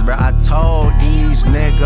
niggas, bro. I told these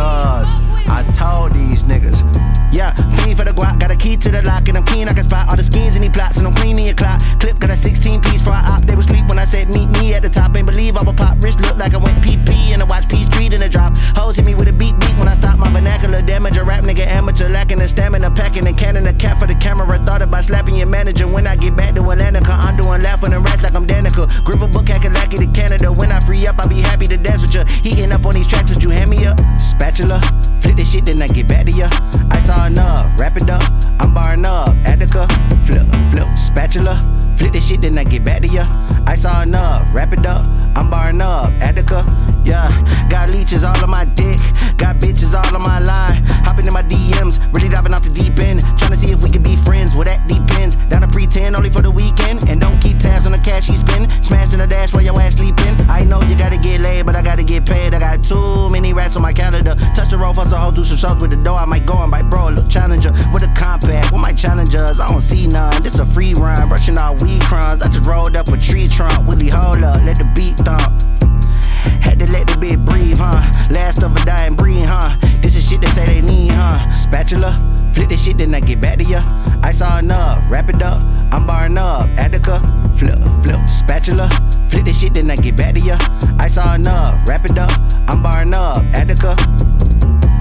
niggas. Yeah, fiend for the guap, got a key to the lock, and I'm keen I can spot all the schemes and he plots, and I'm cleaning your clock. Clip got a 16 piece for a op, they was sleep when I said meet me at the top. Ain't believe I'm a pop, wrist look like I went PP and I watch P Street in the drop. Hoes hit me with a beat when I stop my vernacular damage. A rap nigga amateur, lacking the stamina, packing and canning a cat for the camera. Thought about slapping your manager when I get back to Atlanta, I'm doing laughing and rats like I'm Danica. Grip a book, hacking lackey to Canada. When I free up, I be happy to dance with ya. Heating up on these tracks, would you hand me up? Spatula, flip this shit, then I get back to ya. I saw enough, wrap it up, I'm barring up, Attica, flip, spatula, flip this shit, then I get back to ya. I saw enough, wrap it up, I'm barring up, Attica, yeah. Got leeches all on my dick, got bitches all on my line, hopping in my DMs, really diving off the deep end, trying to see if we could be friends. Well, that depends. Down to pretend only for the weekend, and don't keep tabs on the cash he spend. Smashing the dash while your ass sleeping. I know you gotta get laid, but I gotta get paid. I got too many rats on my calendar. Touch the road for some hoes, do some shows with the door. I might go and bite, bro, look challenger with a compact. With my challengers, I don't see none. This a free run, brushing all weed crumbs. I just rolled up a tree trunk. Willie, hold up, let the beat thump. Had to let the bitch breathe, huh? Last of a dying breed, huh? This is shit they say they need, huh? Spatula, flip this shit, then I get back to ya. I saw enough, wrap it up, I'm barring up, Attica, flip, spatula, flip this shit, then I get back to ya. I saw enough, wrap it up, I'm barring up, Attica.